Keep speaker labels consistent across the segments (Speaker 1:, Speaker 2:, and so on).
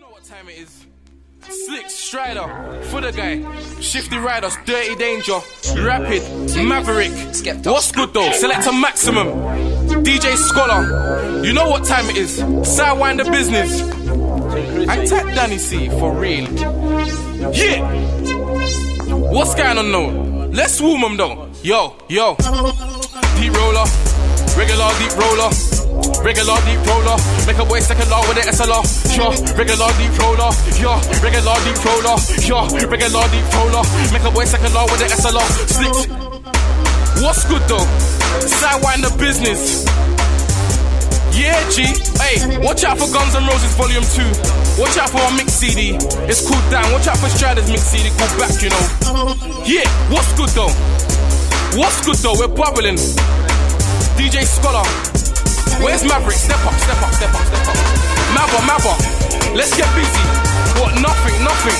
Speaker 1: what time it is? Slick, Strider, for the guy, Shifty Riders, Dirty Danger, Rapid, Maverick. What's good though? Selector Maximum, DJ Scholar. You know what time it is? Sidewinder Business. And tap Danny C for real. Yeah. What's going on though? Let's swoom them though. Yo, yo. Deep roller, regular deep roller. Regular deep roller, make a boy second law with the SLR. Yo, regular deep roller. Yo, regular deep roller. Yo, regular deep roller, make a boy second law with the SLR. Slick. What's good though? Sidewinder Business. Yeah, G. Hey, watch out for Guns N' Roses Volume 2. Watch out for our mix CD. It's called Down. Watch out for Strider's mix CD called Back, you know. Yeah, what's good though? What's good though? We're bubbling. DJ Scholar. Where's Maverick? Step up, step up, step up, step up. Mabba, let's get busy. What? Nothing, nothing.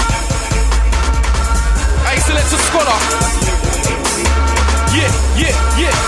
Speaker 1: Hey, Selector Scholar. Yeah, yeah, yeah.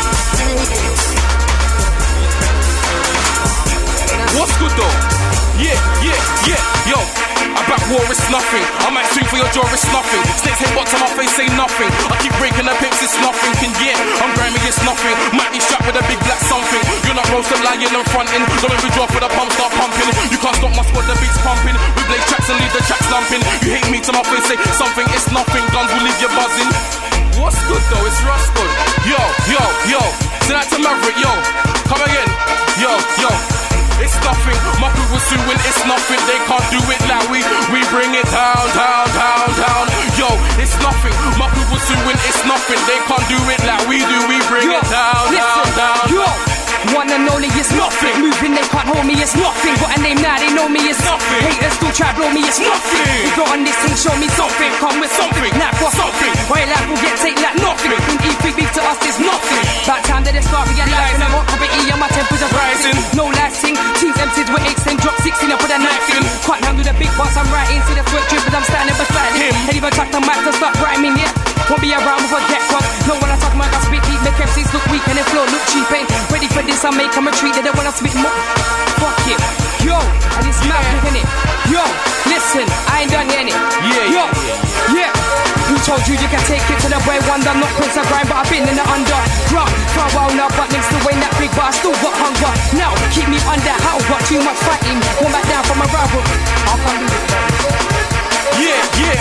Speaker 1: What's good though? Yeah, yeah, yeah. Yo, I back war, it's nothing. I might swing for your jaw, it's nothing. Snakes hit box on my face, say nothing. I keep breaking the pips, it's nothing. Yeah, I'm grimy, it's nothing. Might be strapped with a big black something. You're not roasted, lying and fronting. So when we drop with the pump, start pumping. You can't stop my squad, the beat's pumping. We blaze tracks and leave the tracks lumping. You hate me to my face, say something, it's nothing. Guns will leave you buzzing. What's good though? It's Rusgood. Yo, yo, yo. Send that to Maverick, yo. Come again. Yo, yo. It's nothing, my people suing, it's nothing. They can't do it like we bring it down, down, down, down. Yo, it's nothing, my people suing, it's nothing. They can't do it like we do, we bring it down, down, down. Yo,
Speaker 2: one and only is nothing. Moving, they can't hold me, it's nothing. Got a name now, they know me, it's nothing. Haters still try blow me, it's nothing. If you're on this thing, show me something. Come with something, now for something. Why life will get take like nothing. When E3 beef to us, it's nothing. About time that they start realizing I'm hot, property and my temperature rising. No lasting, teams empties with 8 then drop 16 up with a knife in. Quite down to the big boss, I'm writing. See the sweat drip, but I'm standing beside him. And even track the mic to start rhyming, yeah. Won't be around before get caught. No one I talk about, I spit heat, make MCs look weak and they flow look cheap. Ain't ready for this, I make them a treat. They don't wanna spit more. Fuck it. Yo, and it's Maverick, innit? Yo, listen, I ain't done yet, innit?
Speaker 1: Yeah,
Speaker 2: yo, yeah. Who told you you can take it to the way wonder? Not Prince of Grind, but I've been in the under. Rock, for a while now, but next to ain't that big, but I still got hunger. Now, keep me under, how got too much fighting. One back down from my rival. I'll come do it.
Speaker 1: yeah, yeah.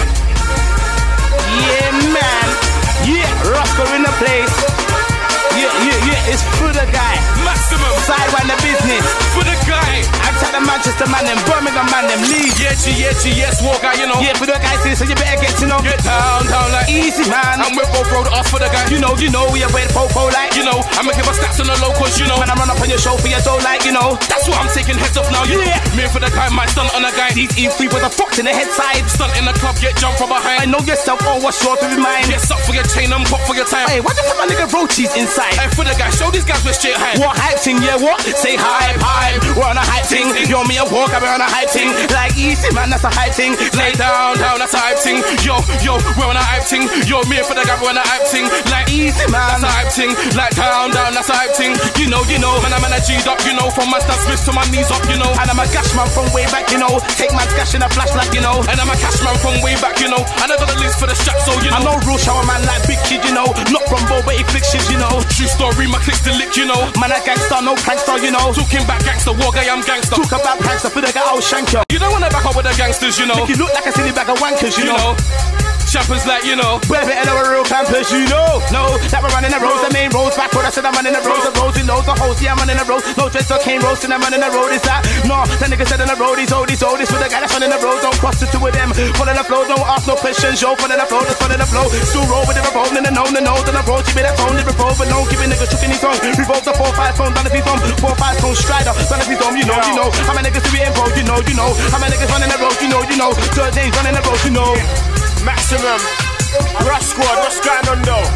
Speaker 3: Yeah, man. Yeah, Roscoe in the place. Yeah, yeah, yeah, it's for the guy.
Speaker 1: Maximum.
Speaker 3: Sidewinder Business.
Speaker 1: For the guy.
Speaker 3: Outside the Manchester man, them Birmingham man, them Leeds.
Speaker 1: Yeah, G, yes, walk out, you know.
Speaker 3: Yeah, for the guy, so you better get to know.
Speaker 1: Get down, down like
Speaker 3: easy, man.
Speaker 1: And we're both road off for the guy.
Speaker 3: You know, we are way popo like.
Speaker 1: You know, I'm making my stats on the locals, you know.
Speaker 3: When I run up on your show for your dough like, you know.
Speaker 1: That's what I'm taking heads off now, you know. Me for the guy, might stunt on a guy.
Speaker 3: These E3 with a fox in the head side.
Speaker 1: Stunt in the club, get jumped from behind.
Speaker 3: I know yourself, oh, what's short of your mind.
Speaker 1: Get sucked for your chain and pop for your time.
Speaker 3: Hey, why do you put my nigga roaches inside?
Speaker 1: Hey, for the guy, show these guys we're straight high.
Speaker 3: What hype thing, yeah, what? Say hype, hype. We're on a hype thing. Yo, me a walk, I'm on a hype thing. Like easy, man, that's a hype thing.
Speaker 1: Lay down, down, that's a hype thing. Yo, yo, we're on a hype thing. Yo, me for the guy, we're on a hype thing. Like
Speaker 3: easy, man,
Speaker 1: that's a hype thing. Like down, down, that's a hype thing. You know, man, I'm a G'd up, you know. From my Stan Smith to my knees up, you know.
Speaker 3: And I'm a gash man from way back, you know. Take man's gash in a flashlight, you know.
Speaker 1: And I'm a cash man from way back, you know. And I got the leads for the strap, so you know.
Speaker 3: I'm no real shower man like Big Kid, you know. Not from Bo, but he flicks shit, you know.
Speaker 1: True story, my clicks to lick, you know.
Speaker 3: Man, a gangster, no prankster, you know.
Speaker 1: Talking back gangster, war guy, I'm gangster.
Speaker 3: Talk about prankster, for the guy, I'll shank you.
Speaker 1: You don't wanna back up with the gangsters, you know.
Speaker 3: Make you look like a silly bag of wankers, you know.
Speaker 1: Chappers like, you know.
Speaker 3: We're better than real campers, you know. No, that we're running the roads, the main roads. Back road, I said I'm running the roads. The roads, you know, the host, yeah, I'm running the road. No dress or cane roasting, I'm running the road. Is that? No, that nigga said on the road, he's old. This for the guy that's running the road. Don't cross the two of them. Follow the flow, don't ask no questions, yo. Follow the flow, just follow the flow. Still roll with the revolve, and the nose, on the road. Give me that tone, the revolve, but no, give me nigga choking his tongue. Revolve the 4-5 phone, down if he's on. 4-5 phone, Strider, down if he's on, you know. How many niggas do we involve, you know. How many niggas running the road, you know. Third names running the road, you know.
Speaker 4: Maximum. Rush Squad, what's going on though?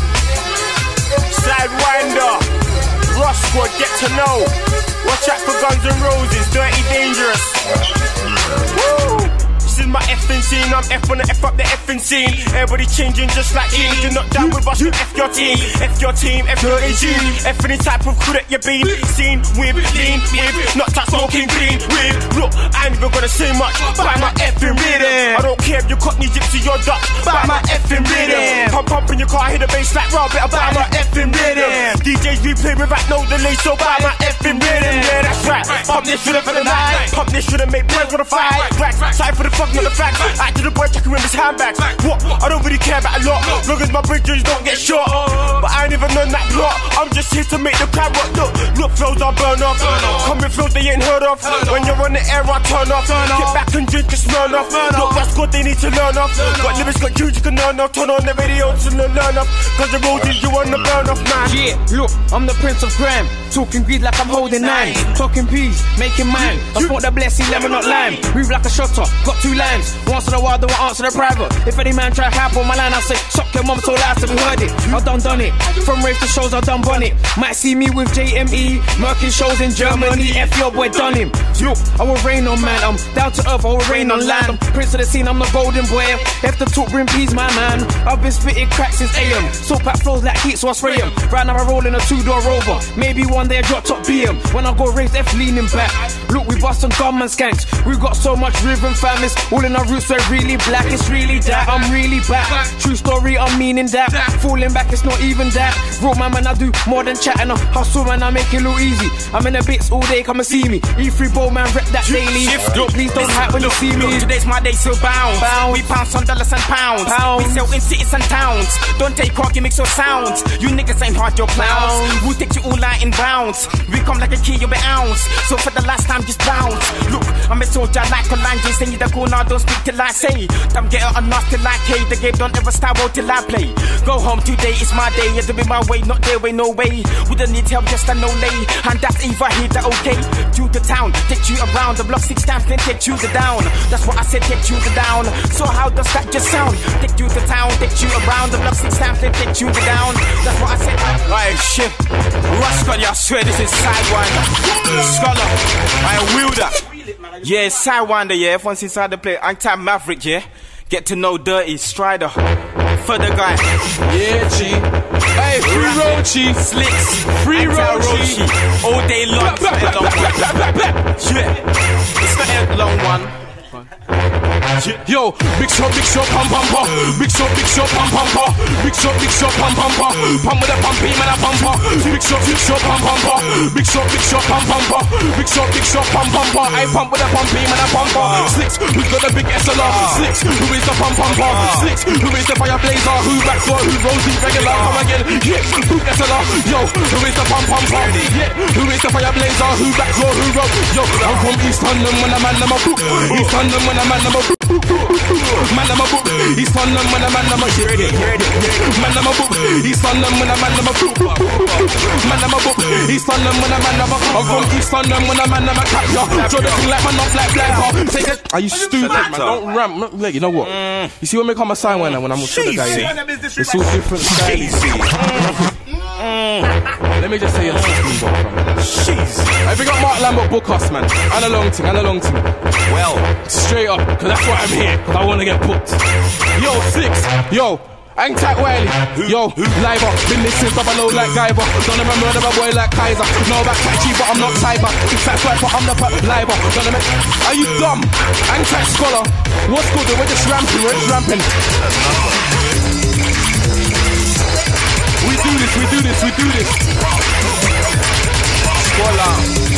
Speaker 4: Sidewinder, Rush Squad, get to know. Watch out for Guns N' Roses, Dirty Dangerous. Woo! This is my effing scene, I'm F on the F up the effing scene. Everybody changing just like E. You're not down with us, F your team. F your team, F your regime. F any type of crew that you've been seen with, lean with, not touch smoking clean with. Look, I ain't even even gonna say much. Buy my effing rhythm. I don't care if you Cockney, Gypsy, or Dutch. Buy my effing rhythm. Pump in your car, hit the bass like raw, better buy my effing rhythm. DJs replay without no delay, so buy my effing rhythm. Yeah, that's right. Pump this shit up for the night. Pump this shit and make boys wanna fight. Side for the fuck, not the facts. Act to the boy checking with his handbags. What? I don't really care about a lot. Long as my bridges don't get shot. But I ain't even on that plot. I'm just here to make the crowd rock. Look, flows I burn off. Coming flows they ain't heard of. When you're on the air, I turn off. Get back and drink and smell off. Look, that's good, they need to learn off. Got lyrics, got tunes you can learn off. Turn on the radio to learn off. Cause the road is you on the burn off, man.
Speaker 2: Yeah, look, I'm the Prince of Grime. Talking greed like I'm holding nines. Talking peas, making mine. I smoke the blessing, lemon not lime. Move like a shutter, got 2 lines. Once in a while, do I answer the private. If any man try hype on my line, I say, suck your mum so loud till we heard it. I done it. From rave to shows, I done it. Might see me with JME, murking shows in Germany. F your boy done him. Look, I will rain on man. I'm down to earth, I will rain on land. I'm prince of the scene, I'm the golden boy. If the talk bring peas, my man. I've been spitting cracks since AM. Soap pack flows like heat, so I spray them. Right now I roll in a 2-door Rover. Maybe one day I drop top BM. When I go raise F leaning back. Look, we bust some gunman skanks. We got so much rhythm fam. It's all in our roots, we're really black. It's really that, I'm really back. True story, I'm meaning that. Falling back, it's not even that. Real man, I do more than chatting. I hustle, man, I make it look easy. I'm in the bits all day, come and see me. E3 Bowl, man, rep that daily. Look, please don't hype when you see me.
Speaker 5: Today's my day, so bounce. We pounce on dollars and pounds. We sell in cities and towns. Don't take cock, you make so sounds. You niggas ain't hard, your clowns. We'll take you all out in bounds. We come like a key, you'll be ounce. So for the last time, just bounce. Look, I'm a soldier like a line. Saying you the corner, don't speak till I say. Don't get out a knock till I K. The game don't ever start out till I play. Go home today, it's my day. You do it my way, not their way, no way. We don't need help, just a no lay. And that's if I hit the okay. To the town, take you around the block 6 times, then take you the down. That's what I said, take you the down. So how does that just sound? Take you to town, take you around the block 6 times, then take you the down. That's what I said.
Speaker 4: Right, shit. Rascal, I swear this is Sidewinder. Scholar, I will that. Yeah, Sidewinder, yeah. Everyone's inside the play. I'm Time Maverick, yeah. Get to know Dirty Strider. For the guy.
Speaker 1: Yeah, G. Hey, free Rochi.
Speaker 4: Slicks.
Speaker 1: Free Rochi.
Speaker 4: All day long. Yeah. It's not a long one.
Speaker 1: Yo, big shot, pam pam pam. Big shot, pam pam pam. Big shot, pam pam pam. Pam with a pumpy man a pam pam. Big shot, pam pam pam. Big shot, pam pam pam. Big shot, pam pam pam. I pump with a pumpy man a pam pam. Slicks, who's got the big SLR? Slicks, who is the pam pam pam? Slicks, who is the fire blazer? Who backdoor? Who rolls the regular? Come again, yeah, who SLR? Yo, who is the pam pam pam? Yeah, who is the fire blazer? Who backdoor? Who roll? Yo, I'm from East London when a man I'm a book. East London when a man I'm a book. Man I'm a book. East London when a man I'm a shit. Man I'm a book. East London when a man I'm a book. Man I'm a book. East London when a man I'm a. I'm from East London when a man I'm a capture. Draw the thing like man off like black. Take it. Are you stupid, man? Don't ramp. Look, you know what? You see when we come a sign when I'm with the guy here. It's all different styles. Let me just say a 16 ball from it. I think got Mark Lambert book us, man. And a long thing. Well, straight up, cause that's why I'm here. Cause I wanna get booked. Yo, Slicks. Yo. Hang tight, Wiley. Yo, live up. Been this since I know like Guyver. Don't remember murder a boy like Kaiser. Know about catchy, but I'm not cyber. Fat swiper, I'm the live up. Are you dumb? Hang tight, scholar. What's good? We're just ramping. We do this. Scholar.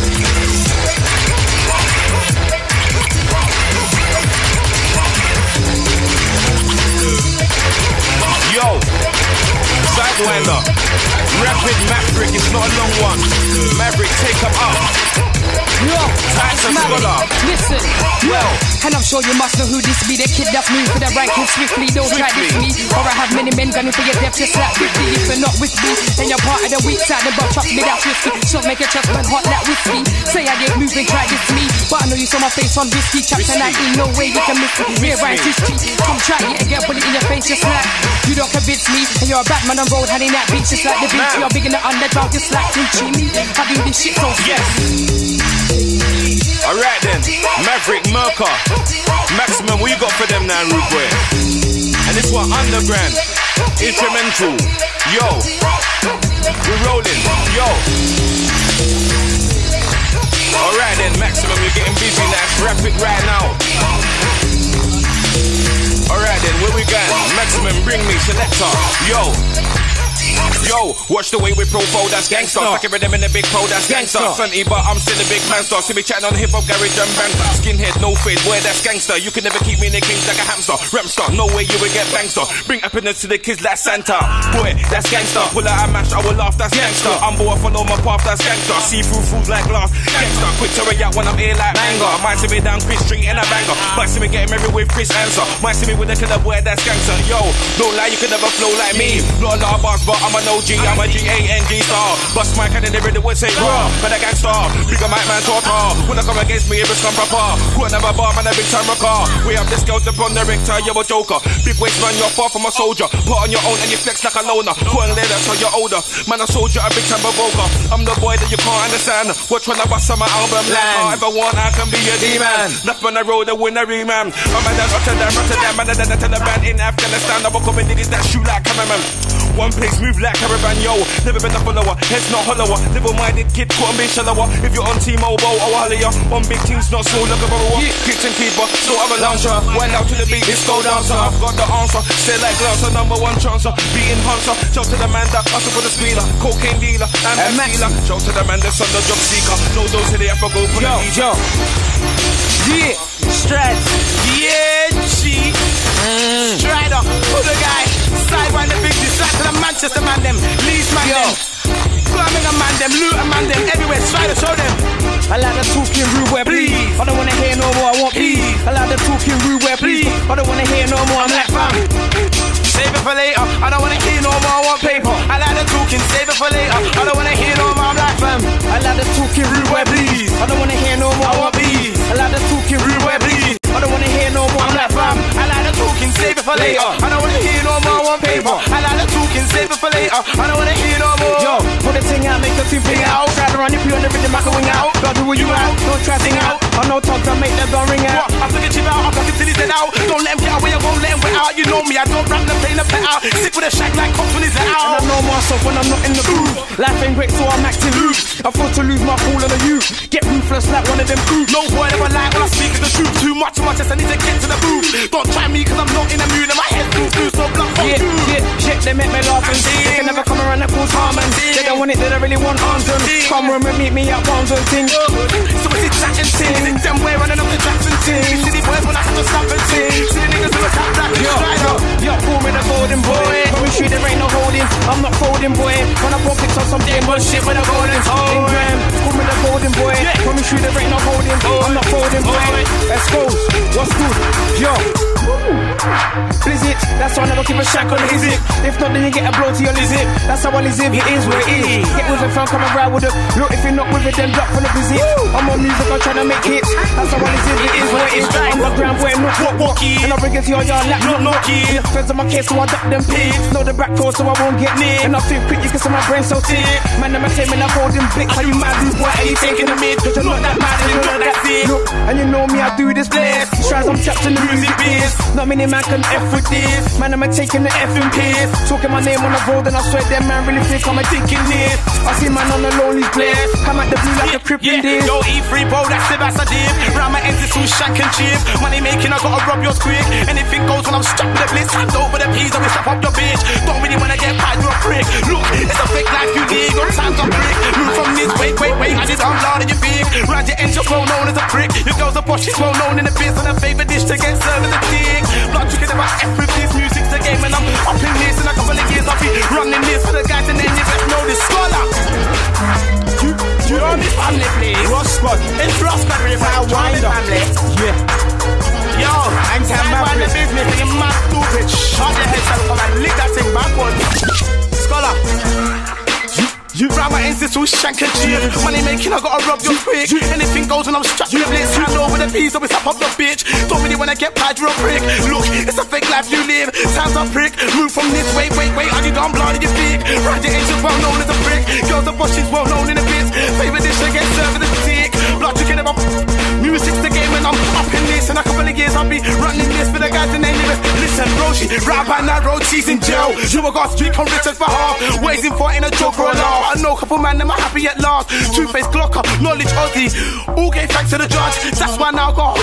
Speaker 4: Yo, Sidewinder, Rapid Maverick, it's not a long one. Maverick, take him up.
Speaker 2: Yo,
Speaker 4: Tyson Scholar.
Speaker 2: Listen, yo, and I'm sure you must know who this be. The kid that's moved for the ranking swiftly. Don't try this me, or I have many men gunning for your death just like 50. If you're not with me, then you're part of the weak side. But trust me, that's risky. So make your chest run hot like whiskey. Say I get moving, try this me. But I know you saw my face on whiskey. Chapter 19, no way you can miss me. Real right history. Come try it and get a bullet in your face just like. You don't convince me, and you're a bad man on road, handing that beat just like the beat. You're big in the underground, just like Gucci. Me, I do this shit so yes.
Speaker 4: Alright then, Maverick, Merker, Maximum, what you got for them now, Rude Boy? And this one, Underground, Instrumental, yo, we're rolling, yo. Alright then, Maximum, you're getting busy now.
Speaker 1: Rap it right now. Alright then, where we going? Maximum, bring me selector. Yo, watch the way we profile, that's gangster. Fucking with them in the big pro, that's gangster. Funny, but I'm still a big man star. See me chatting on hip hop, garage and bang. Skinhead, no fade, boy, that's gangster. You can never keep me in the cage like a hamster. Ramstar, no way you will get bangster. Bring happiness to the kids like Santa. Boy, that's gangster. Pull out a match, I will laugh, that's gangster. I'm boy, follow my path, that's gangster. See through food like glass, gangster. Quick to react when I'm here like manga. Might see me down Chris Street and a banger. Might see me getting married with Chris Answer. Might see me with a killer boy, that's gangster. Yo, don't lie, you can never flow like me. Not a lot of bars, but I'm an OG, I'm a G-A-N-G star. Bust my cannon, they really would say raw. But a gangster, bigger mic man talker. When I come against me, it's come proper. Who another bar, man, a big time rocker. We have this girl up on the Richter, you're a joker. Big waist man, you're far from a soldier. Put on your own and you flex like a loner. Put on later so you're older. Man, a soldier, a big time provoker. I'm the boy that you can't understand. Watch when I bust on my album land. If I want, I can be a D-man. Left on the road, a winnery man. I'm a dan Rotterdam, man, a dan the Taliban in Afghanistan. I'm a couple niggas that shoot like cameraman. One place, move like caravan, yo. Never been a follower, head's not hollower. Level-minded kid, couldn't be shallower. If you're on T-Mobile, I'll holler ya. On big teams, not small, look a borrower. Kitchen keeper, still have a launcher. Wind out to the beat, disco dancer. I've got the answer, stay like Glancer, number one chancer. Beating Hunter, shout to the man that hustle for the speeder. Cocaine dealer, and Max dealer. Shout to the man that's on the job seeker. No dose to the go for the DJ.
Speaker 3: Yeah, Strats. Yeah, G. Strider, who the guy? Sidewind the big slap to the Manchester man them. Leeds man them. Birmingham man them. Luton man them. Everywhere, Strider, show them. I like the talking rude where please. I don't wanna hear no more, I want peace. I like the talking rude where please. I don't wanna hear no more, I'm like fam. Save it for later, I don't wanna hear no more, I want paper. I like the talking, save it for later. I don't wanna hear no more, I'm like fam. I like the talking rude where please. I don't wanna hear no more, I want peace. I like the talking rude where please. I don't wanna hear no more, I'm like fam. I like the talking, save it for later. I don't wanna hear no more, I want paper. I like the talking, save it for later. I don't wanna hear no more. Yo, put the thing out, make the thing out. Try to run if you on the rhythm, I can wing out. God, who you out? Don't try to sing out. I know talk to make the gun ring out. I figure chip out, I fucking till he's dead out. Don't let him get away, I won't let him get out. You know me, I don't rap the plane, the pet out. Sick with a shack like cops when he's let out. And I know myself when I'm not in the booth. Life ain't great, so I'm acting loose. I fought to lose my cool on the youth. Get ruthless like one of them crew. No boy ever lie when I speak the truth. Too much of my chest, I need to get to the booth. Don't try me, cause I'm not in the mood. And my head's too so blunt for you. Shit, they make me laugh and see. They can never come around that cause harm and see. They don't want it, they don't really want arms and come room and meet me at Palms and things. So it's it chat and ting. Is it them way running up the tracks and ting? See the boys when I have to stop and ting. See the niggas who attack black and strider. Yo, call me the golden boy. When we shoot, there ain't no holding. I'm not folding, boy. When I go pick up some damn bullshit with a golden hole. Call me the golden boy. When we shoot, there ain't no holding. I'm not folding, boy. Let's go. What's good? Yo. Blizzit, that's why I never keep a shack on the zip. If not, then you get a blow to your lizard. That's how I live, it is what it is. Get with it, fam, come and ride with it. Look, if you're not with it, then drop from the visit. I'm on music, I'm trying to make hits. That's how I live, it is what it is. I'm the ground boy, not walkie. And I bring it to your yard like not knocky. The feds on my case, so I duck them pigs. Know the back door, so I won't get near. And I feel quick, you can see my brain so thick. Man, I'm a team, and I'm holding blicks. How you mad, dude, boy, and you taking the mid. Cause you're not that mad, and you're not that thick. Look, and you know me, I do this blast. Tries, I'm trapped in the music biz. Not many man can F with this. Man, I'm taking the F in piss. Talking my name on the road, and I swear that man really think I'm a dick in this. I see man on the lonely place. Come at the blue like a crip in this. Yo, E3, bro, that's the best I did. Round my ends, it's all shank and chip. Money making, I gotta rob yours quick. Anything goes when I'm strapped with the blitz. Hands over the peas, I will slap up your bitch. Don't really wanna get paid, you're a prick. Look, it's a fake life you live. Your time's a brick. Move from this, wait. I just I'm loud in your big. Round your ends, you're well known as a prick. Your girl's a boss, she's well known in the biz. And her favorite dish to get served with a dick. Blood chicken in my F with this. Music's the game, and I'm up in this. In a couple of years, I'll be running this for the guys, and then you best know this scholar. You know this family, please. Ross Squad. It's Ross Squad, really. Family. Yeah. Yo, I'm sidewind the business, and you're mad stupid. Shut your head, son, and lick that thing backwards. Scholar. You round my ends, it's all shank and cheer. Money making, I gotta rob your quick. Anything goes when I'm strapped with a blitz. Hand over the peas, always up the bitch. Don't really wanna get paid, you're a prick. Look, it's a fake life you live. Time's a prick. Move from this, wait. Are you dumb, blind, you big? Round your ends, you're well known as a prick. Girls are boss, she's well known in the biz. Favorite dish, they get served with a stick. Blood chicken in my music's the game, and I'm up in this. In a couple of years, I'll be running this for the guys in the name. Listen, Roshi, rap by that road, she's in jail. You got street convictions for half. Waiting for in a joke or a laugh. I know a couple man, them are happy at last. Two-faced Glocker, knowledge Aussie. All gave thanks to the judge. That's why now I got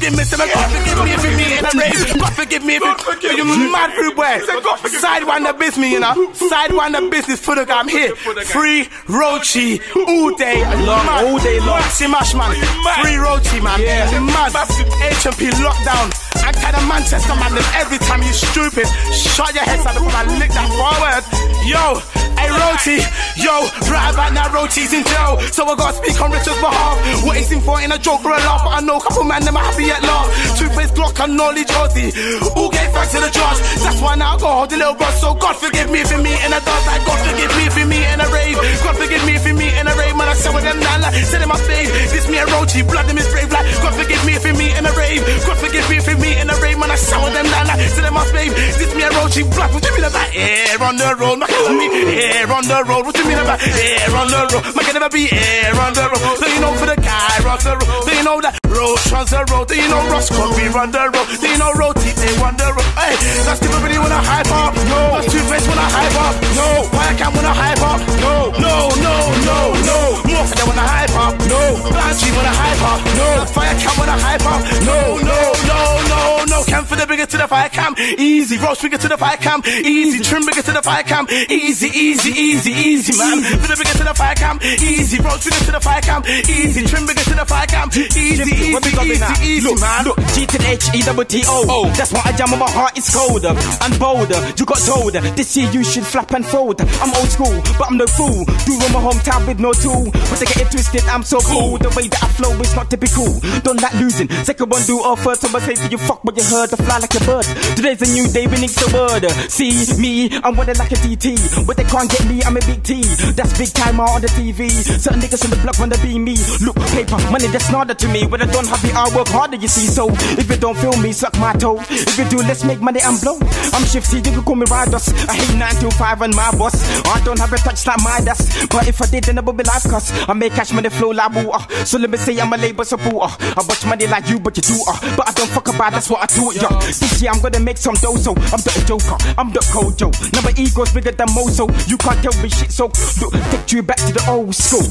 Speaker 3: forgive me, say God forgive me if you meet in a rave. God forgive me if you mad rude boy. Sidewinder business, you know. Sidewinder business for the guy. I'm here. Free Roachy all day long. All day long. See mash man. Free Roachy man. Yeah. Mad. HMP lockdown. I kind of Manchester man. Every time you stupid, shut your head side up and lick that forward. Yo, hey Roachy. Yo, right about now Roachy's in jail. So I gotta speak on Richard's behalf. What is in for in a joke or a laugh? But I know a couple man them are happy at laugh. Two-faced Glock and knowledge Aussie. All gave thanks to the judge. That's why now I go hold the little bro. So God forgive me if you meet in a dance. Like God forgive me if you meet in a rave. God forgive me if you meet in a rave. Man, I said with them now like said in my face. This me a Roachy, blood in his brave. Like God forgive me if you meet in a rave. God forgive me if you meet in a rave. Man, I said with them now like said in my face. This me a Roachy, blood. What you mean about air on the road? Man, me air on the road. What you mean about air on the road? Man, can never be air on the road. Do you know for the guy runs the road? Do you know that Roach runs the road? Do you know Roscoe we run the road? Do you know Roachy they run the road? Hey, that's the everybody wanna hype up. No, that's Two-Face wanna hype up. No, Firecam wanna hype up. No, no, no, no, no. More for them wanna hype up. No, Blanchie wanna hype up. No, Firecam wanna hype up. No, no, no, no, no. Cam for the bigger to the Firecam. Easy, Roach bigger to the Firecam. Easy, Trim bigger to the Firecam. Easy, easy, easy, easy, man. For the bigger to the Firecam. Easy, Roach bigger to the Firecam. Easy, Trim bigger to the Firecam. Easy, easy, easy, man.
Speaker 5: Look, G to the H-E-T-T-O. That's why I jam on my heart is colder and bolder. You got told this year you should flap and fold. I'm old school, but I'm no fool. Do run my hometown with no tool. But they get it twisted, I'm so cool. The way that I flow is not typical. Don't like losing. Second one do or first. So I say to you, fuck what you heard. To fly like a bird. Today's a new day, we need the word. See me, I'm winning like a DT. But they can't get me, I'm a big T. That's big time on the TV. Certain niggas on the block wanna be me. Look, paper, money that's harder to me. When I don't have it, I work harder, you see. So if you don't feel me, suck my toe. If you do, let's make money and blow. I'm shifty, you can call me Riders. I hate 9 to 5 and my boss. I don't have a touch like my dust. But if I did, then I would be life cause I make cash money flow like water. So let me say I'm a labor supporter. I watch money like you, but you do. But I don't fuck about, that's what I do, yo. This year I'm gonna make some dough, so I'm the Joker, I'm the Kojo. Now my ego's bigger than Mozo. You can't tell me shit, so look, take you back to the old school.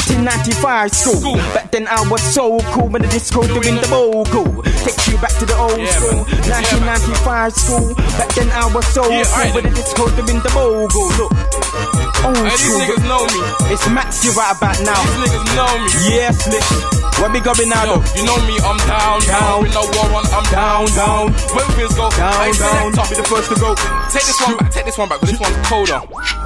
Speaker 5: 1995 school. Back then I was so cool when the disco doing the bogo. Take you back to the old school. 1995 school. Back then I was so cool when the disco doing the bogo. Look, old
Speaker 1: hey,
Speaker 5: school.
Speaker 1: These niggas know me.
Speaker 5: It's Max you right about now.
Speaker 1: These niggas know me.
Speaker 5: Yes, where we going now?
Speaker 1: Yo, you know me, I'm down, down. With no war on, I'm down, down. When things go down, down, I'll be the first to go. Take this one back, but this one's colder.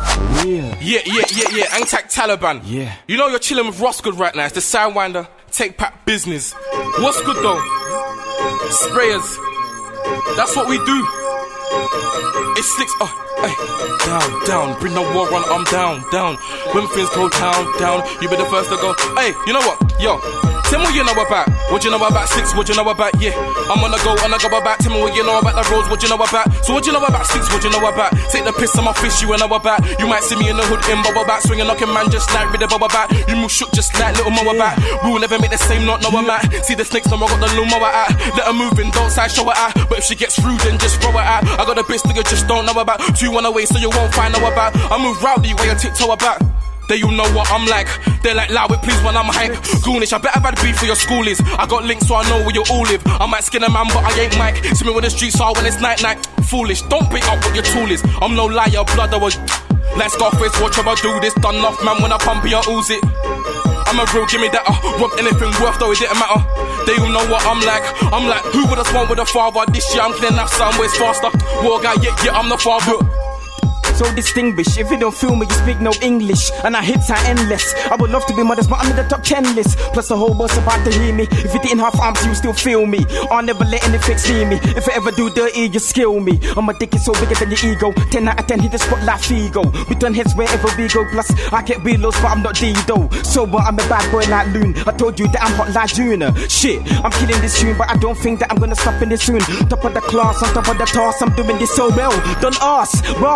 Speaker 1: Yeah. Antac Taliban.
Speaker 5: Yeah.
Speaker 1: You know you're chilling with Roscoe right now. It's the Sidewinder Take Pack business. What's good though? Sprayers. That's what we do. It's slicks. Hey, down. Bring no war on. I'm down. When things go down, you be the first to go. Hey, you know what? Yo. Tell me what you know about. What you know about Six? What you know about? Yeah, I'm on the go about. Tell me what you know about the roads. What you know about? So what you know about Six? What you know about? Take the piss on my fish. You know about? You might see me in the hood in bubble back, swinging knocking man just like with the bubble back. You move shook just like little Moa back. We'll never make the same, not know I'm at. See the snakes, no I got the little Moa at. Let her move in, don't side show her at. But if she gets through, then just throw her at. I got a bitch nigga just don't know about. 2-1 away, so you won't find out about. I move rowdy way I tiptoe about. They you know what I'm like. They're like loud with please when I'm hype. Goonish, I bet I've had beef for your schoolies. I got links so I know where you all live. I might skin a man but I ain't Mike. See me when the streets are when it's night. Foolish, don't pick up what your tool is. I'm no liar, blood I was. Like Scarface, watch how I do this. Done enough man when I pump it, I ooze it. I'm a real, give me that. Robbed anything worth though it didn't matter. They all know what I'm like, who would have spawned with a father? This year I'm cleaning up some ways faster. War guy, yeah, I'm the father.
Speaker 5: So distinguished, if you don't feel me, you speak no English. And our hits are endless. I would love to be modest, but I'm in the top 10 list. Plus the whole bus about to hear me. If you didn't have arms, you still feel me. I'll never let anything see me. If I ever do dirty, you skill me. I'm a dick, it's so bigger than your ego. 10 out of 10, hit the spot like Figo. We turn heads wherever we go. Plus, I get reloads, but I'm not Dido. So I'm a bad boy like Loon. I told you that I'm hot like Juna. Shit, I'm killing this tune, but I don't think that I'm gonna stop in this soon. Top of the class, on top of the task, I'm doing this so well. Don't ask, Ross,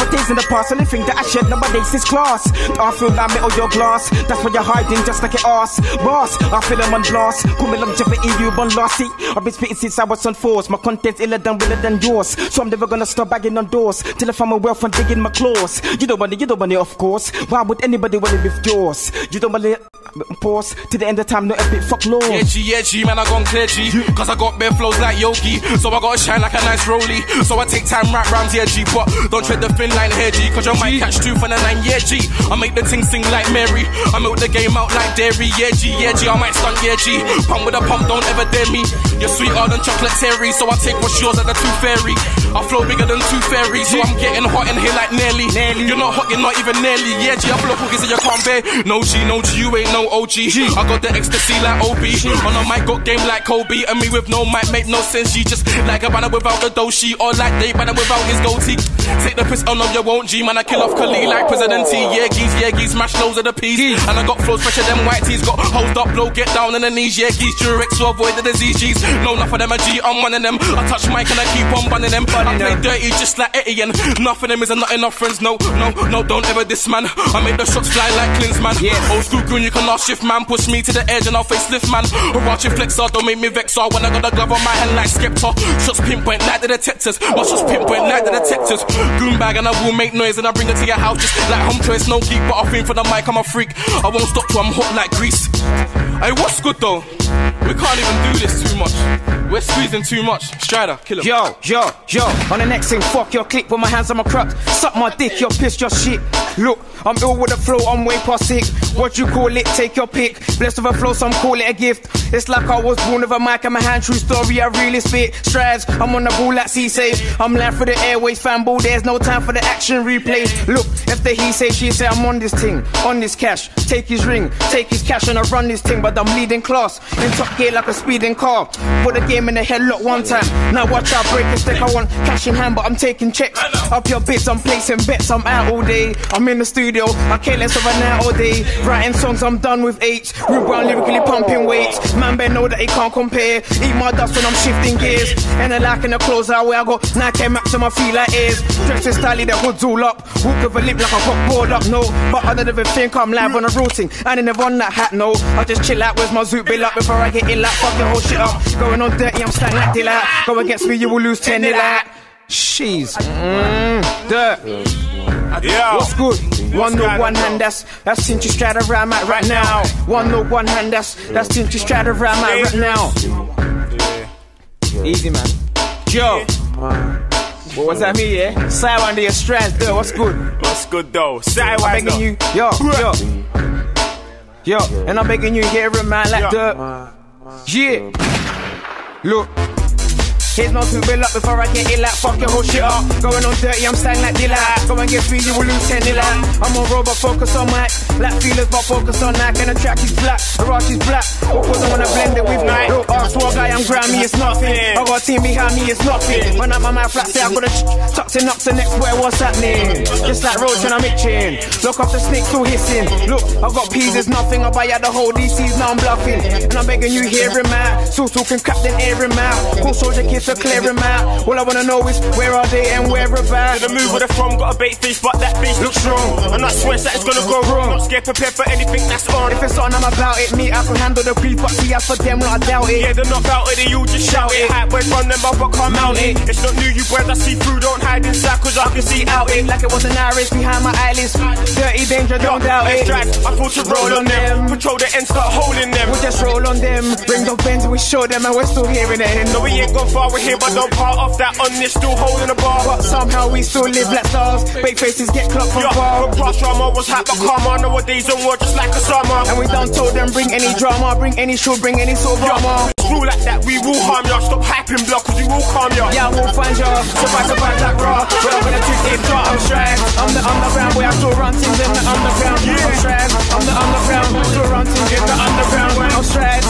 Speaker 5: for days in the past. Only thing that I shed nowadays is class. I feel like metal your glass. That's why you're hiding just like your ass. Boss, I feel I'm on blast. Call me longevity, you on last seat. I've been spitting since I was on force. My content's iller than yours. So I'm never gonna stop bagging on doors till I find my wealth and digging my claws. You don't want it, of course. Why would anybody want it with yours? You don't want it, pause. To the end of time, no epic, fuck law.
Speaker 1: Yeah, G, man, I gone clear G. Cause I got bare flows like Yogi. So I gotta shine like a nice rollie. So I take time right round here, G. But don't tread the thin line here, G. Cause you might catch 2 for the 9, yeah, G. I make the ting sing like Mary. I milk the game out like dairy, yeah, G. I might stunt, yeah, G. Pump with a pump, don't ever dare me. You're sweeter than chocolate terry. So I take what's yours at the Tooth Fairy. I flow bigger than Tooth Fairy. So I'm getting hot in here like Nelly. You're not hot, you're not even nearly, yeah, G. I pull up cookies and you can't bear. No G, you ain't no OG. I got the ecstasy like OB. On a mic, got game like Kobe. And me with no mic make no sense. She just like a banner without the doshi. Or like they banner without his goatee. Take the piss, oh no, you won't, G. Man, I kill off Khalil like President T. Yeah, geese, smash loads of the peas. And I got flows fresher than white tees. Got hosed up, blow, get down on the knees. Yeah, geese, Durex to avoid the disease, G's. No, enough of them a G, I'm one of them. I touch mic and I keep on bunning them. I play dirty just like Etienne. None of them is not enough friends. No, don't ever diss, man. I make the shots fly like Klinsman. Old school goon, you can last shift, man. Push me to the edge and I'll face lift, man. Watch it flex, don't make me vex. When I got a glove on my hand like Skepta. Shots pinpoint like the detectors. My shots pinpoint like the detectors. Goon bag and I will make noise and I bring it to your house just like home choice. No geek, but I think for the mic, I'm a freak. I won't stop till I'm hot like grease. Hey, what's good though? We can't even do this too much. We're squeezing too much. Strider, kill him.
Speaker 5: Yo. On the next thing, fuck your click. Put my hands on my crotch. Suck my dick, you're pissed, your shit. Look, I'm ill with the flow, I'm way past sick. What you call it, take your pick. Blessed with a flow, some call it a gift. It's like I was born with a mic in my hand. True story, I really spit. Strides, I'm on the ball like C-Save. I'm lying for the airways, fanball. There's no time for the action replay. Look, if the he say, she say, I'm on this thing. On this cash, take his ring, take his cash and I run this thing. But I'm leading class, in top gear like a speeding car. Put the game in the headlock one time. Now watch out, break a stick. I want cash in hand, but I'm taking checks. Up your bits, I'm placing bets. I'm out all day. I'm in the studio, I can't less of a night all day. Writing songs, I'm done with 8. Rude Brown lyrically pumping weights. Man better know that he can't compare. Eat my dust when I'm shifting gears. And I like in the clothes I wear. I got Nike Max on my feet like ears. Dressed in style, the hood's all up. Walk with a lip like I got bored up, no. But I don't even think I'm live on a routing. I ain't never on that hat, no. I just chill out with my zoot bill up before I get in like fuck your whole shit up. Going on dirty, I'm standing like delight. Go against me, you will lose 10 like. She's dirt.
Speaker 4: Yeah.
Speaker 5: What's good? One note, one hand, that's Tinchy Strata where I'm at right now. One note, one hand, that's Tinchy Strata where I'm at right now. Easy, man. Yo. What was that me, yeah? Side one day, strands, dude, what's good?
Speaker 4: What's good though? Side one,
Speaker 5: I'm begging you, yo, and I'm begging you, hear a man like dirt. Yeah. Look. Here's no to build up before I get it like fuck your whole shit up. Going on dirty, I'm standing like delight. Go and get free, you will lose 10 like. I'm on road but focus on mic. Black feelers but focus on night. And the track is black, the rush is black. Of course I wanna blend it with night. Look, ask what guy I'm Grammy, it's nothing. I got a team behind me, it's nothing. When I'm on my flat, say I got a tucks and ups and next where what's happening. Just like roach when I'm itching. Look up the snake still hissing. Look, I got peas, there's nothing. I buy out the whole DC's, now I'm bluffing. And I'm begging you, hear him out. Still talking crap, then air him out. Cool soldier kids to clear him out. All I wanna know is where are they and where about.
Speaker 4: To the move where they're from, got a bait fish, but that fish looks strong. I'm not swear that it's gonna go wrong. Not scared, prepared for anything that's on.
Speaker 5: If it's on, I'm about it. Me, I can handle the grief, but see, as for them, I doubt it.
Speaker 4: Yeah, they're not about it, they all just shout it. Hype boys from them, but can't mount it. It's not new, you boys I see through, don't hide inside, cause I can see out it.
Speaker 5: Like it was an iris behind my eyelids. Dirty danger, don't doubt it.
Speaker 4: I thought to roll on them. Patrol the end, start holding them.
Speaker 5: We'll just roll on them. Bring the bends, we show them, and we're still hearing it.
Speaker 4: No, we ain't gone far, we're here, but don't part off that on this, still holding the bar.
Speaker 5: But somehow we still live like stars. Big faces get clocked from far.
Speaker 4: From past drama was hot, but karma. Nowadays on war just like a summer.
Speaker 5: And we done told them, bring any drama, bring any show, bring any sort of drama.
Speaker 4: Rule like that, we will harm ya. Stop hyping block, cause we will calm ya.
Speaker 5: Yeah, we'll find ya. Survive like raw. But I'm gonna take it far, I'm strag. I'm the underground, where I still run things in the underground. Yeah, I'm strag. I'm the underground, still run things in the underground. Where I'm strags.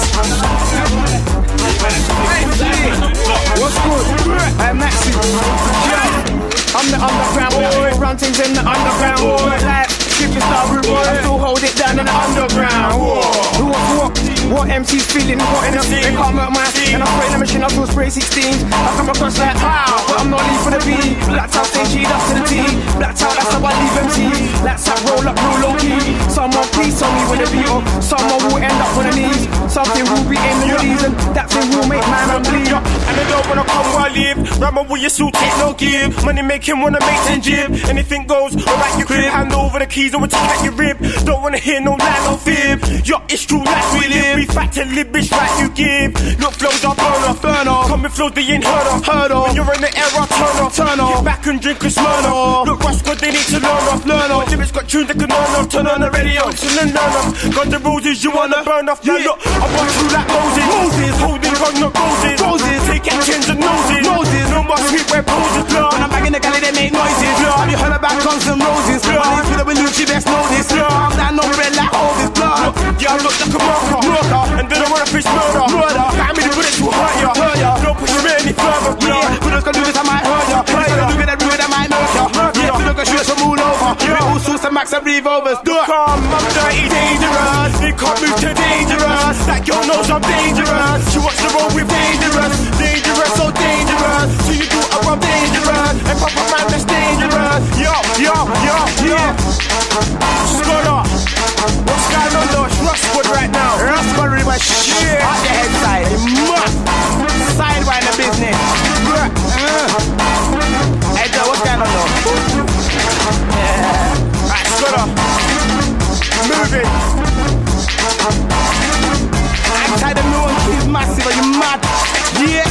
Speaker 5: What's good? I'm Maxi. Yeah. I'm the underground, where I still run things in the underground. Like, skip your star route, boy. I still hold it down in the underground. Who wants what? got MCs feeling hot in them. They can't work my scene. And I'm spraying the machine, I feel spray 16s. I come across like pow, but I'm not leave for the beat. Blacked out, stay G'd up to the T. Blacked out, that's how I leave MC. Blacked out, roll up, real low key. Someone please tell me when the beat up. Someone will end up on the knees. Something will be in the release, and that thing will make man bleed.
Speaker 4: And they don't wanna come where I live. Rammer with your suit, take no give. Money make him wanna make 10 jib. Anything goes, alright, you crib. Hand over the keys, I will take out your rib. Don't wanna hear no lie, no fib. Yo, it's true like we live. We fat and live, bitch, right you give. Look, flows are burn off. Coming flows, they ain't heard of. When you're in the air, I'll turn off. Get back and drink a Smirnoff. Look, what's good, they need to learn off. When lyrics got tunes, they can learn off. Turn on the radio, listen and learn off. Got the roses, you wanna burn off. Now look, I want you like Moses. Holding gun, not roses. Take actions and noses. No more sweet where poses, blood.
Speaker 3: When I'm back in the galley, they make noises. Have you heard about Guns N' Roses? When they feel it with Lucci, best know this. I'm that no red like all this blood.
Speaker 4: Yeah, I look like a murder. And then I wanna fish murder. Got me to put it to hurt ya. Don't push me any further, blood.
Speaker 3: Who knows gonna do this, I might hurt ya. Who's gonna do that, I might murk ya. Yeah, if you look at shooters from all over. We all suits and max and revolvers. Do it.
Speaker 4: Come, I'm dirty, dangerous. They can't move too dangerous. That girl knows I'm dangerous. She wants to roll with dangerous. Dangerous, so dangerous. So you do I'm dangerous. And pop up man, that's dangerous. Yo. Scholar. What's going on though? It's Rushwood right now.
Speaker 3: Rushwood really was shit. On the head side. Sidewind the business. Hey Joe, what's going on though? Yeah.
Speaker 4: Right, Scholar. Moving.
Speaker 3: I'm tired of no one keys massive. Are you mad? Yeah.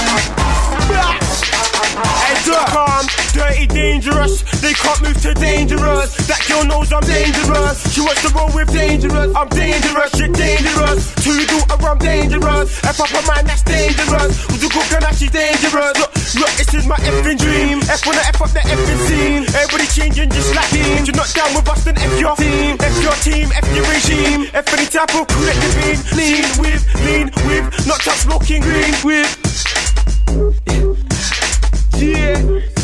Speaker 4: Calm, dirty, dangerous. They can't move to dangerous. That girl knows I'm dangerous. She wants to roll with dangerous. I'm dangerous, you're dangerous. To you do I'm dangerous. If I put mine, that's dangerous. Who's the cook and she's dangerous. Look, this is my effing dream. F on the F up the effing scene. Everybody changing just like team. You're not down with us, then F your team. F your team, F your regime. F any type of crew that you mean. Lean with, not just smoking green with.
Speaker 3: Yeah.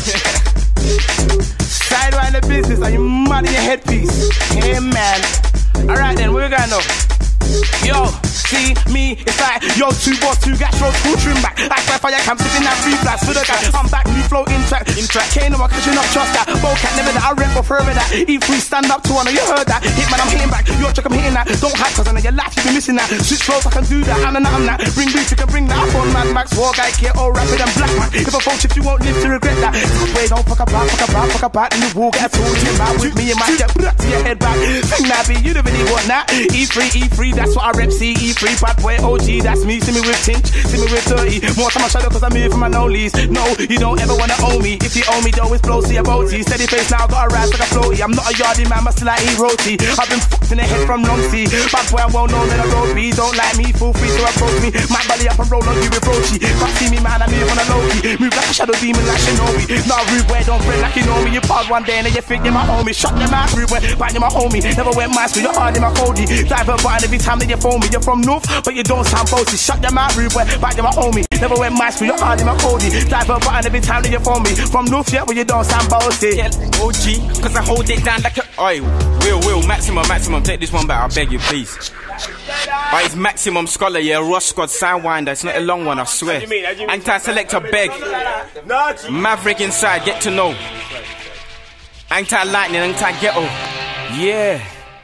Speaker 3: Sidewind the business, are you mad in your headpiece? Hey man. Alright then, where we going now? Yo, see me, it's like, yo, 2 boss, 2 gas, roll, 2 trim back. I spy fire cam, sipping that 3 flats for the guy. I'm back, new flow, in track. Can't no more catching up, trust that. Bowcat, never that, I rap or further that. E3, stand up to one, you heard that. Hitman, I'm hitting back. Yo, check, I'm hitting that. Don't hype, cause I know your life, you be missing that. Switch flows, I can do that. I'm that. Bring beats, you can bring that. Up on Mad Max, War Guy, K, all rapid and black man. If I phone shift, you won't live to regret that. Wait, don't fuck about, and you will get a tool, you out with me, you might get to your head back. Think that be, you don't really want that. E3, that's what I rep, see. E3, bad boy, OG, that's me. See me with Tinch, see me with 30. More time I shadow cause I'm here for my no-lease. No, you don't ever wanna owe me. If you owe me, though, it's blow, see a boaty. Steady face now, got a rise like a floaty. I'm not a yardie man, but still I eat roti. I've been fucked in the head from long sea. Bad boy, I'm well known in a road B. Don't like me, feel free to approach me. My belly up and roll on you with Rochi. Can't see me, man, I move on a low-key. Move like a shadow demon like Shinobi. Not rude boy, don't break like you know me. You pause one day and then you think you're my homie. Shut your mouth, rude boy, bite you my homie. Never went my school, you're hard in my codie. Dive a button every time that you phone me. You're from North, but you don't sound bossy. Shut your mouth, rude boy, bite you my homie. Never went my school, you're hard in my codie. Dive a button every time that you phone me. From North, yeah, but you don't sound bossy.
Speaker 5: Yeah, OG, cause I hold it down like a... Oi, Will, Maximum, take this one back, I beg you, please. Alright, it's Maximum Scholar, yeah, Rush Squad, Soundwinder, it's not a long one, I swear. Anti-selector, beg. Maverick inside, get to know. Anti-lightning, anti-ghetto. Yeah.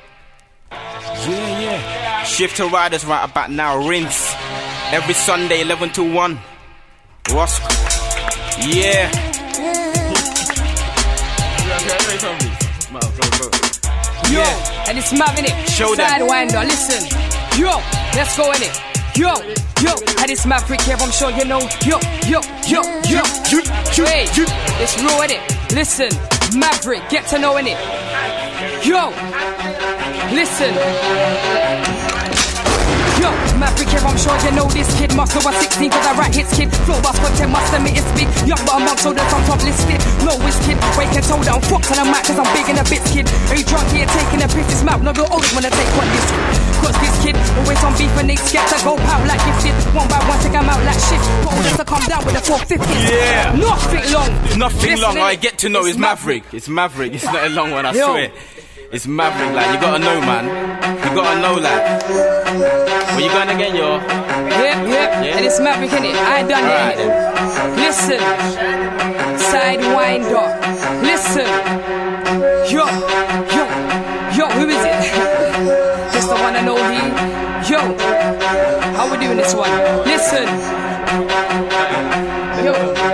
Speaker 5: Shift to Riders right about now, Rinse. Every Sunday, 11 to 1. Rusk. Yeah.
Speaker 2: Yo, and it's Mav in it.
Speaker 5: Show them.
Speaker 2: Sidewinder, listen. Yo, let's go in it. Yo, and it's Maverick here, I'm sure you know. Yo. Hey, it's raw in it. Listen, Maverick, get to know in it. Yo, listen. Yo, Maverick here, I'm sure you know this kid. Must know I'm 16 cause I write hits, kid. Flow boss content, must admit it's big. Young but I'm up, so that's on top listed. No whiz kid, wake and toe down. Fox on the mic cause I'm big in the bits, kid. Are you drunk here taking a piss? This mouth, no the oldest wanna take one this. Cause this kid always on beef and they scared to go pout like gifted. One by one, take them out like shit. But just to come down with a 450.
Speaker 5: Yeah.
Speaker 2: Nothing long.
Speaker 5: Nothing long, I get to know it's Maverick. It's Maverick, it's not a long one, I swear. It's Maverick, like, you gotta know, man. You gotta know, like. Where you going again, yo?
Speaker 2: Yep. And it's Maverick, innit? I ain't done it, innit? Listen. Sidewinder. Listen. Yo, who is it? Just the one and only. Yo, how we doing this one? Listen. Yo.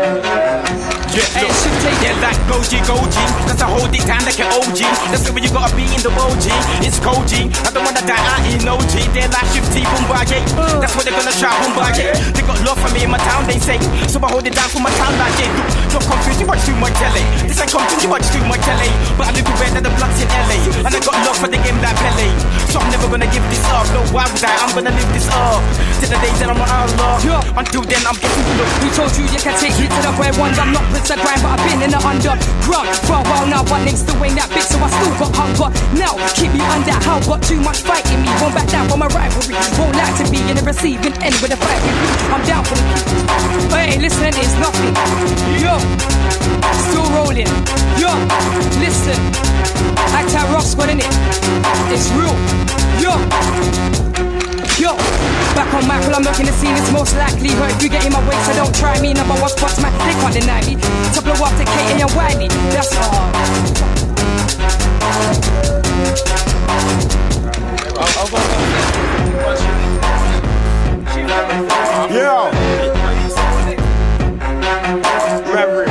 Speaker 5: Yeah, like Goji, cause I hold it down like an OG. That's the way you gotta be in the OG. It's Koji, I don't wanna die, I ain't no G. They're like Shifty Boombaye, that's what they're gonna try, Boombaye. They got love for me in my town, they say. So I hold it down for my town like J. You're confused, you watch too much telly. This ain't confused, you watch too much telly. But I live with red and the bloods in LA. And I got love for the game like Pele. So I'm never gonna give this up, no why would I? I'm gonna live this up till the days that I'm outlaw. Until then I'm getting look.
Speaker 2: Who told you can take you to the way one? I'm not with the grind, but I've been in the underground for a while now. But niggas still ain't that big, so I still got hunger. Now keep me under how got too much fight in me. Won't back down from my rivalry. Won't like to be in the receiving end with a fight with you. I'm down for the hey, listen, it's nothing. Yo, still rolling. Yo, listen. Act out rock squad, innit? It's real. Yo, back on Michael, I'm looking to see this most likely. If you get in my way, so don't try me. Number one spot's man, they can't deny me. To blow up to Kate and Wiley, that's hard.
Speaker 4: Yeah. Maverick.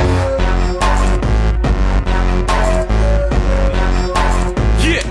Speaker 1: Yeah.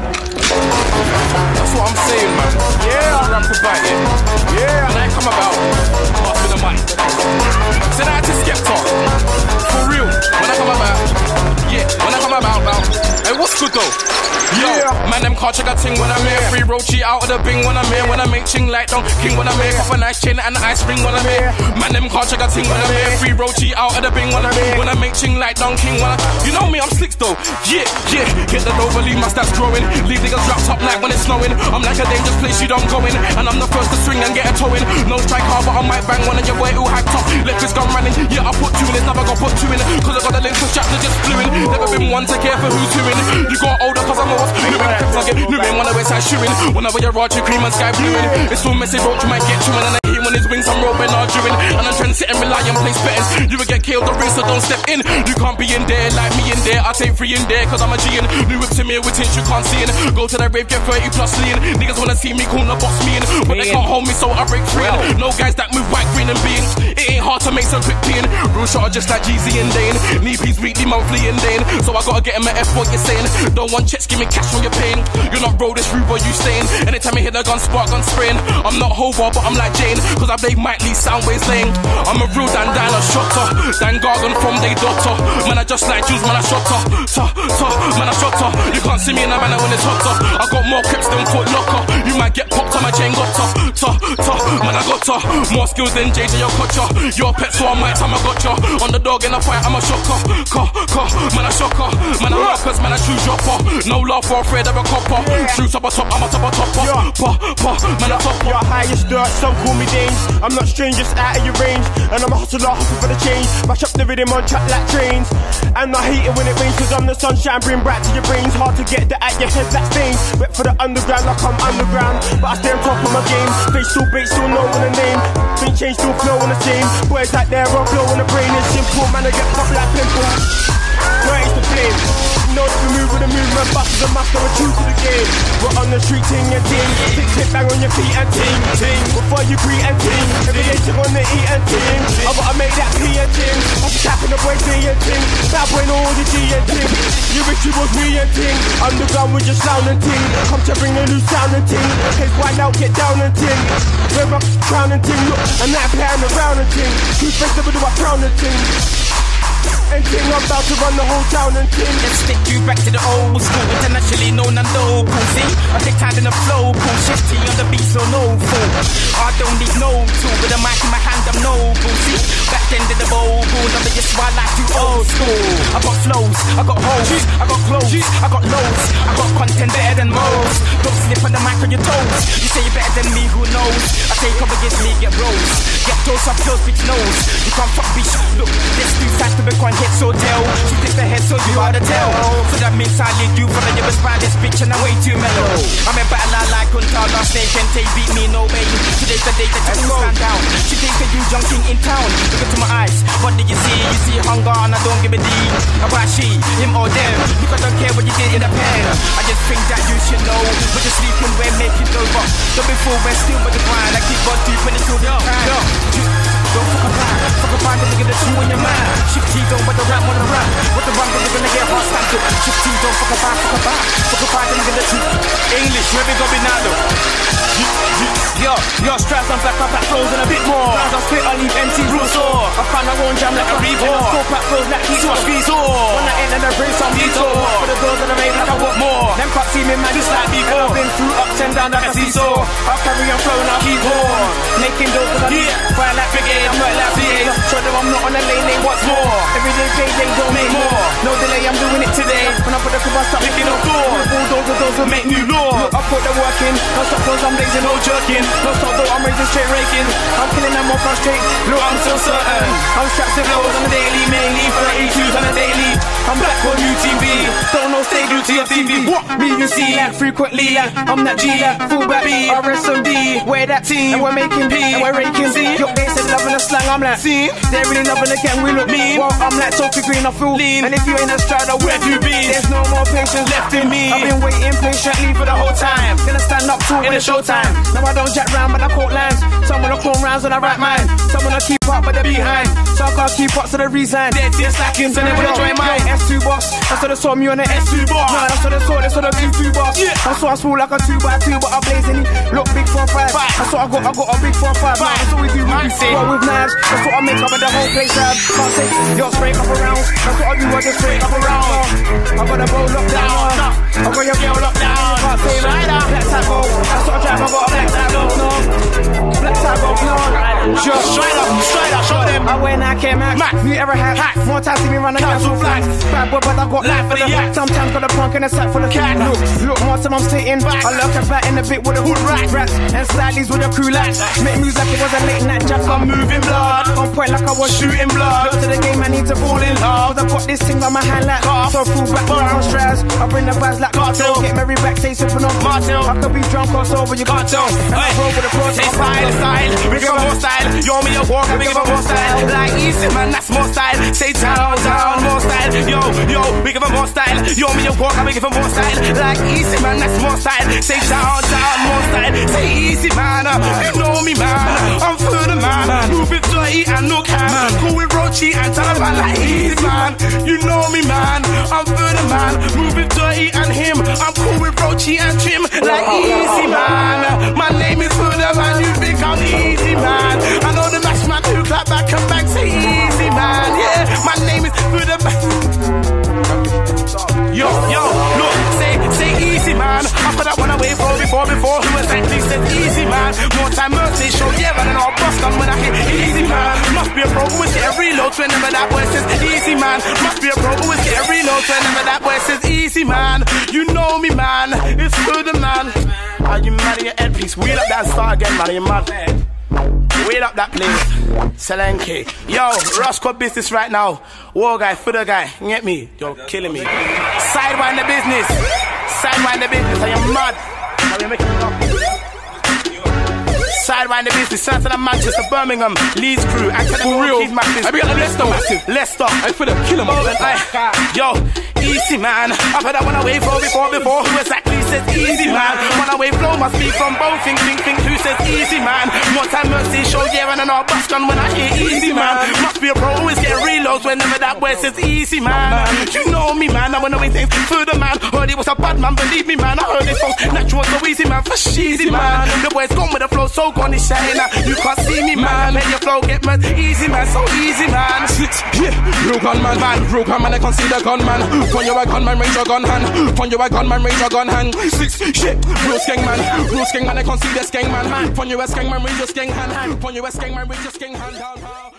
Speaker 1: That's what I'm saying, man. Yeah. I'm about it. Yeah. When I come about, pass me the mic. Send out to Skepta. For real. When I come about, yeah. When I come about, hey, what's good though? Yo, man, them can't check a ting when I'm here. Free roachy out of the bing when I'm here. When I make ching like Don King when I'm here. Pop a nice chain and ice ring when I'm here. Man, them can't check a ting when I'm here. Free roachy out of the bing when I'm here. When I make ching like Don King when you know me, I'm slicks though. Yeah. Hit the door, leave my stats growing. Leave niggas wrapped up like when it's snowing. I'm like a dangerous place you don't go in. And I'm the first to swing and get a toe in. No strike hard, but I might bang one of your boy who hyped up. Left his gun running. Yeah, I put two in it, never got put two in. Cause I got the links to straps that just flew in. Never been one to care for who's who in. You got older cause I'm a what's new in. New in, when I Westside shoeing. Whenever you're Roger cream and sky blueing. It's all messy, roach, you might get chewing. And I hear when his wings, I'm roping, arguing. And I'm trying to sit and rely and place bettings. You will get killed the ring, so don't step in. You can't be in there like me in there. I take free in there, cause I'm a G in. New whip to me with tints you can't see in. Go to the rave, get 30 plus lean. Niggas wanna see me cool, no box me in. But they can't hold me, so I break free in. No guys that move white, green and bean. It ain't hard to make some quick peeing. Real shot just like Jeezy and Dane. Need peas weekly, monthly and Dane. So I gotta get him a F what you're saying. Don't want checks, give me cash when you're paying. You're not roll this route, but you staying. Anytime I hit the gun, spark, gun spraying. I'm not Hova, but I'm like Jane. Cause I play Mighty Soundways lane. I'm a real Dan shotter. Dan Gargan from they daughter. Man, I just like Jews, man, I shotter. Man, I shotter. You can't see me in a manner when it's hotter. I got more crips than Foot Locker. You might get popped on my chain, got man, I got more skills than JJ or Kocha. You're a pet, so I might time I got ya. On the dog in a fight, I'm a shocker. Man, I shocker. Man, I rockers, man, I true dropper. No love for afraid of a copper. True top, I'm a topper. Man, I topper.
Speaker 4: You're highest dirt, some call me Danes. I'm not strange, just out of your range. And I'm a hustler, hustle for the change. Mash up the rhythm on track like trains. And I hate it when it rains, cause I'm the sunshine, bring bright to your brains. Hard to get that out your head like stains. Wet for the underground like I'm underground. But I stay on top of my game. Face still bait, still know when the name. Been changed, still flow on the same. Boys out there, I'll blow on the brain. It's simple, man, I get popped like pimples. Where is the flame? Know that we move with the movement, busters and master, we're true to the game. We're on the street, ting and ting. Tick, bang on your feet and ting. Before you greet and ting. Every day you wanna eat and ting. I gotta make that P and ting. I'm capping the boy D and ting. Bad boy know all the G and ting. You wish you was me and ting. Underground with your sound and ting. Come to bring a new sound and ting. Heads wide out, get down and ting. Wear up, crown and ting. Look, I'm not playing around and ting. Who's festival do I crown and ting? And ting, I'm about to run the whole town and ting.
Speaker 5: Let's take you back to the old school, internationally known and local. See, I take time in the flow, cool, shifty on the beat, so no fool. I don't need no tool, with a mic in my hand, I'm noble. See, back then did the bowl, number your That's why I like to old school. I got flows, I got hoes, I got clothes, I got loads, I got content better than most. Don't slip on the mic on your toes. You say you're better than me, who knows? I take up against me, get rose. Get those up close, bitch nose. You can't fuck bitch. Look, this dude's time to become head so tell. She takes the head so you are the tail. So that means I lead you for the you by this bitch and I'm way too mellow. I'm a battler like Kuntala, Snake and Tay beat me no way. Today's the day that you stand down. She thinks that you junking in town. Look into my eyes, what do you see? You see hunger and I don't give a D about she, him or them. Because I don't care what you did in the pen. I just think that you should know. But you're sleeping when making over. Don't be fool when still with the grind. I keep on deep when it's too time. Don't fuck around, the nigga that's you in your mind. Shift T, don't but the rap on the rap. What the rap, they're gonna get hard stamped up. Shift T, don't fuck around, the nigga that's you. English, where we go be now though? Yo, straps on black flows and a bit more. Rounds on spit, I leave MC real sore. I find I won't jam like a reborn. Score pack flows like heat swatch V-Saw. When I end and I bring some detour. For the girls that I made like I want more. Them cup see me man, just like before. I've been through ups and down like a seesaw. I'll carry on flowing, I'll keep on. Making those that I need. Fire like brigade, I'm not like VA. Show them I'm not on the lane, they what's more. Everyday payday, don't make more. No delay, I'm doing it today. When I put the club, I start picking up doors. Bulldozers, those will make new law. Look, I put the work in. No stop close, I'm blazing, no jerking. No stop though, I'm raising straight raking. I'm killing them more frustrate. Look, I'm so certain. I'm strapped to flows on the daily, mainly 32s on the daily. I'm back on UTV. Don't know, stay due to your TV. What? Me you see like frequently like I'm that G like fullback B. RSMD. We're that team. And we're making B. And we're raking Z. Look, they said loving the slang, I'm like see. They're really loving the gang, we look mean. Well, I'm like Tokyo Green, I feel lean. And if you ain't a strider, where have you been? There's no more patience left in me. I've been waiting patiently for the whole time. Gonna stand up tall in the showtime. Now I don't jack round, but I caught lines. Some wanna call rounds when I write mine. Some wanna keep up, but they're behind. So I can't keep up, so they resign. Dead, they're slacking, so they wanna join mine. S2 boss, that's what they saw me on the S2 boss. Nah, that's what they saw, that's what they do 2 boss. That's why I small like a 2x2, but I'm blazing. Look big 4-5. That's what I got a big 4-5. That's what we do, we say. What with knives, that's what I make up with the whole place. Can't say, yo, spray up around. That's what I do, I just spray up around. I got a bro locked down. I got your girl locked down. Can't say rider. Black tag go. That's what I drive, I got a black tag go. No. Black tag go, no. Just straight up, show them. I wear Nike Max. You ever had hacks? More time see me run the council flags. Bad boy, but I got life for the yak. Sometimes got a punk in a sack full of cat. Look, more time I'm sitting back. I look at back in the bit with a hood rats. And stylies with a crew lights. Make moves like it was a late night jack. I'm moving blood. On point like I was shooting blood. Go to the game, I need to fall in love. Cause I got this thing on my hand like so full back brown straps. I bring the vibes like cartel. Get Mary back, say sipping on Martel. I could be drunk or sober, you can't tell. And I roll with a pro. Say style, we give more style. You want me to walk, we give more style. Like easy man, that's more style. Say down, more style. Yo, we give more style. You want me to walk, we give more style. Like easy man, that's more style. Say down, more style. Say easy man, you know me man. I'm for the man. Move it dirty and no can. Cool with Rochi and Taliban like easy man. You know me man. I'm for the man. Move it dirty and him. I'm cool with Rochi and Trim like easy man. My name is for the man. You think I'm easy man. I know the match man who clap back and back. Say easy man. Yeah, my name is for the man. Yo, look, say easy man. I put that one away for before. Who was that thing said easy man. More time mercy show, yeah, and I'll bust on when I hit easy man. Must be a pro who is getting reloads whenever that boy says easy man. Must be a pro who is getting reloads whenever that boy says easy man. You know me man, it's for the man. Are you mad in your headpiece? Wheel up that star again, man, are you mad? Wheel up that place. Selenke. Yo, Roscoe business right now. War guy, footer guy, get me? You're killing me. Sidewind the business. Are you mad? Are you making it up? Sidewind the business, Santa Manchester, Birmingham, Leeds crew, for real. I be got the Leicester. I put a kill him. Yo, easy man. I've heard that one away for before. Who exactly says easy man? One away flow must be from both. Think. Who says easy man? More time mercy show, yeah, and I'll bust gun when I hear easy man. Must be a pro who is getting reloads whenever that boy says easy man. You know me man. I wanna wait things for the man. Heard it was a bad man, believe me man. I heard it from natural so easy man for cheesy man. The boy's gone with the flow so gone is shining. You can't see me man. Let your flow get mad. Easy man, so easy man.
Speaker 1: Yeah, real gunman, real gunman. I can see the gunman. When you're a gunman, raise your gun hand. When you're a gunman, raise your gun hand. 6 shit, real skeng man. I can see the skeng man. When you're a skeng man, raise your skeng hand. When you're a skeng man, raise your skeng hand.